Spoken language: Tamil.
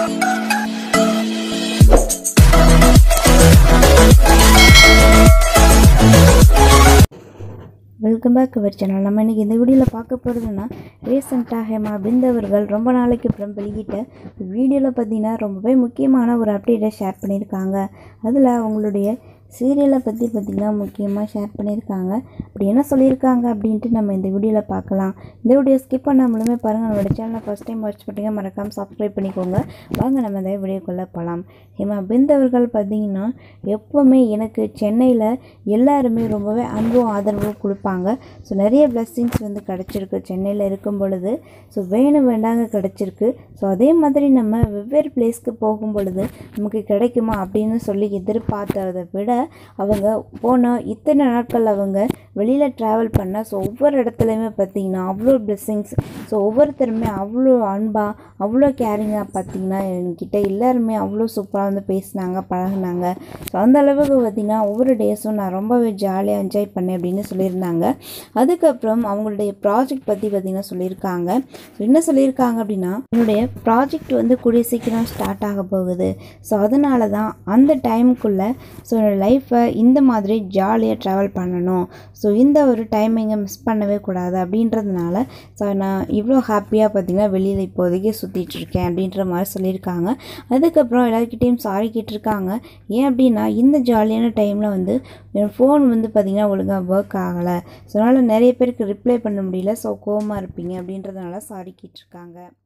Welcome back our channel. நம்ம இன்றைக்கி இந்த வீடியோவில் பார்க்க போகிறதுனா ரீசெண்டாக ஹிமா பிந்து அவர்கள் ரொம்ப நாளைக்கு அப்புறம் வெளியிட்ட வீடியோவில் பார்த்திங்கன்னா ரொம்பவே முக்கியமான ஒரு அப்டேட்டை ஷேர் பண்ணியிருக்காங்க. அதில் அவங்களுடைய சீரியலை பற்றி பார்த்திங்கன்னா முக்கியமாக ஷேர் பண்ணியிருக்காங்க. அப்படி என்ன சொல்லியிருக்காங்க அப்படின்ட்டு நம்ம இந்த வீடியோவில் பார்க்கலாம். இந்த வீடியோ ஸ்கிப் பண்ணாமலுமே பாருங்கள். நம்மளோட சேனலை ஃபஸ்ட் டைம் வாட்ச் பண்ணிங்க மறக்காமல் சப்ஸ்கிரைப் பண்ணிக்கோங்க. வாங்க நம்ம இந்த வீடியோக்குள்ளே போகலாம். ஹிமா பிந்து அவர்கள் பார்த்திங்கன்னா எப்போவுமே எனக்கு சென்னையில் எல்லாருமே ரொம்பவே அன்பும் ஆதரவும் கொடுப்பாங்க. ஸோ நிறைய பிளெஸ்ஸிங்ஸ் வந்து கிடச்சிருக்கு சென்னையில் இருக்கும் பொழுது. ஸோ வேணும் வேண்டாங்க கிடச்சிருக்கு. ஸோ அதே மாதிரி நம்ம வெவ்வேறு பிளேஸ்க்கு போகும் பொழுது நமக்கு கிடைக்குமா அப்படின்னு சொல்லி எதிர்பார்த்ததை விட அவங்க போன இத்தனை நாட்கள் அவங்க வெளியில் ட்ராவல் பண்ண ஸோ ஒவ்வொரு இடத்துலையுமே பார்த்திங்கன்னா அவ்வளோ பிளெஸ்ஸிங்ஸ். ஸோ ஒவ்வொருத்தருமே அவ்வளோ அன்பாக அவ்வளோ கேரிங்காக பார்த்திங்கன்னா என்கிட்ட எல்லாருமே அவ்வளோ சூப்பராக வந்து பேசினாங்க, பழகினாங்க. ஸோ அந்த அளவுக்கு பார்த்திங்கன்னா ஒவ்வொரு டேஸும் நான் ரொம்பவே ஜாலியாக என்ஜாய் பண்ணேன் அப்படின்னு சொல்லியிருந்தாங்க. அதுக்கப்புறம் அவங்களுடைய ப்ராஜெக்ட் பற்றி பார்த்திங்கன்னா சொல்லியிருக்காங்க. ஸோ என்ன சொல்லியிருக்காங்க அப்படின்னா, என்னுடைய ப்ராஜெக்ட் வந்து கூடிய சீக்கிரம் ஸ்டார்ட் ஆக போகுது. ஸோ அதனால தான் அந்த டைமுக்குள்ளே ஸோ என்னோடய லைஃப்பை இந்த மாதிரி ஜாலியாக ட்ராவல் பண்ணணும். ஸோ இந்த ஒரு டைமிங்கை மிஸ் பண்ணவே கூடாது அப்படின்றதுனால ஸோ நான் இவ்வளோ ஹாப்பியாக பார்த்திங்கன்னா வெளியில் இப்போதைக்கு சுற்றிட்டுருக்கேன் அப்படின்ற மாதிரி சொல்லியிருக்காங்க. அதுக்கப்புறம் எல்லாருக்கிட்டேயும் சாரி கேட்டிருக்காங்க. ஏன் அப்படின்னா இந்த ஜாலியான டைமில் வந்து என் ஃபோன் வந்து பார்த்திங்கன்னா ஒழுங்காக ஒர்க் ஆகலை. ஸோ அதனால் நிறைய பேருக்கு ரிப்ளை பண்ண முடியல. ஸோ கோவமாக இருப்பீங்க அப்படின்றதுனால சாரி கேட்டிருக்காங்க.